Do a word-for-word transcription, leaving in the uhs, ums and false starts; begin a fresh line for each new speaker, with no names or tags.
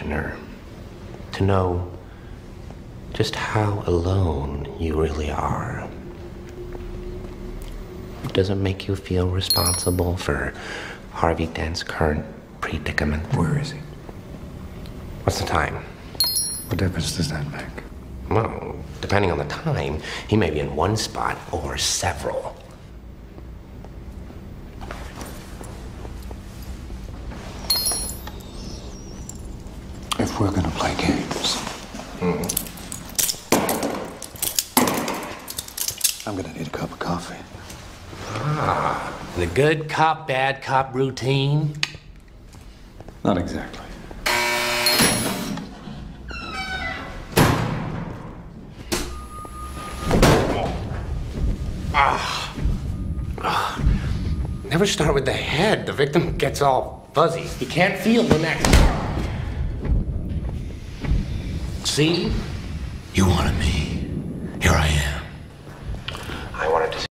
questioner. To know just how alone you really are. Does it make you feel responsible for Harvey Dent's current predicament?
Where is he?
What's the time?
What difference does that make?
Well, depending on the time, he may be in one spot or several.
If we're gonna play games,
Mm-hmm.
I'm gonna need a cup of coffee.
Ah, the good cop, bad cop routine?
Not exactly.
Ah. Ah. Never start with the head. The victim gets all fuzzy. He can't feel the neck. See?
You wanted me. Here I am.